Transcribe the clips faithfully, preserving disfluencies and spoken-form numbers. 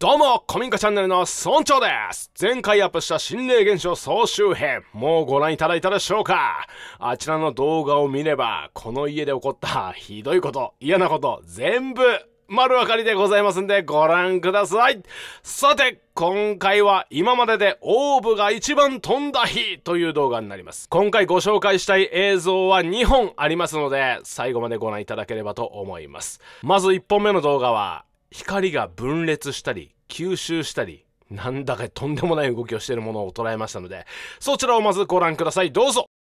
どうも、古民家チャンネルの村長です。前回アップした心霊現象総集編、もうご覧いただいたでしょうか？あちらの動画を見れば、この家で起こったひどいこと、嫌なこと、全部丸分かりでございますんでご覧ください。さて、今回は今まででオーブが一番飛んだ日という動画になります。今回ご紹介したい映像はにほんありますので、最後までご覧いただければと思います。まずいっぽんめの動画は、光が分裂したり吸収したりなんだかとんでもない動きをしているものを捉えましたので、そちらをまずご覧ください。どうぞ。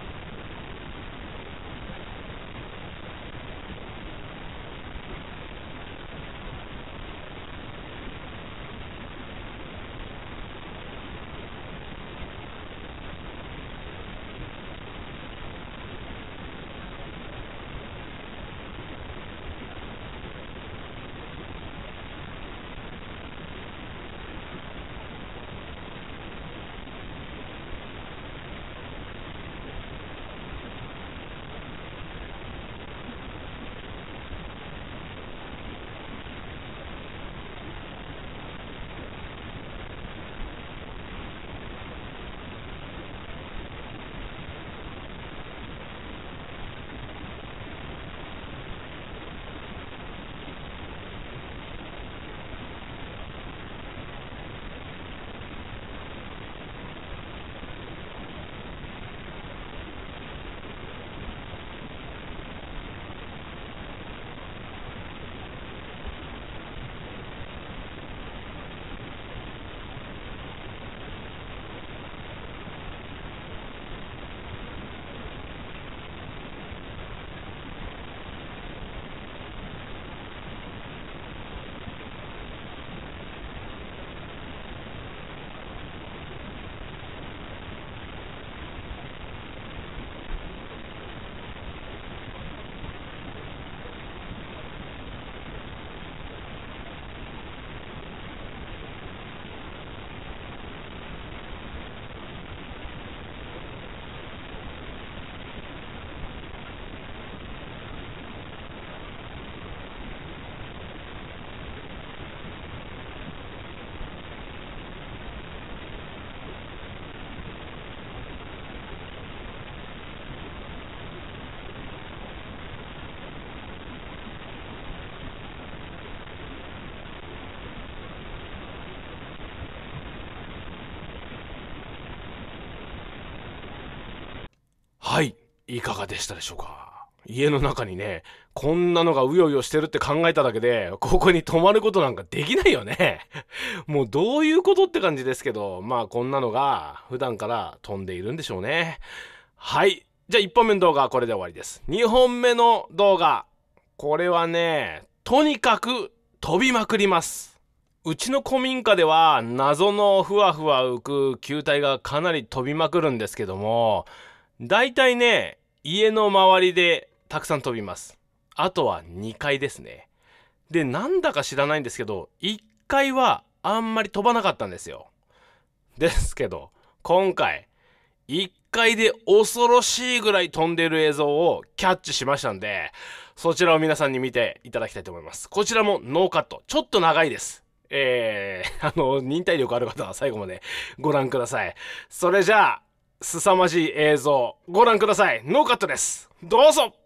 はい、いかがでしたでしょうか？家の中にね、こんなのがうようよしてるって考えただけで、ここに泊まることなんかできないよね。もうどういうことって感じですけど、まあこんなのが普段から飛んでいるんでしょうね。はい、じゃあいっぽんめの動画はこれで終わりです。にほんめの動画、これはね、とにかく飛びまくります。うちの古民家では謎のふわふわ浮く球体がかなり飛びまくるんですけども、だいたいね、家の周りでたくさん飛びます。あとはにかいですね。で、なんだか知らないんですけど、いっかいはあんまり飛ばなかったんですよ。ですけど、今回、いっかいで恐ろしいぐらい飛んでいる映像をキャッチしましたんで、そちらを皆さんに見ていただきたいと思います。こちらもノーカット。ちょっと長いです。えー、あの、忍耐力ある方は最後までご覧ください。それじゃあ、凄まじい映像ご覧ください。ノーカットです。どうぞ。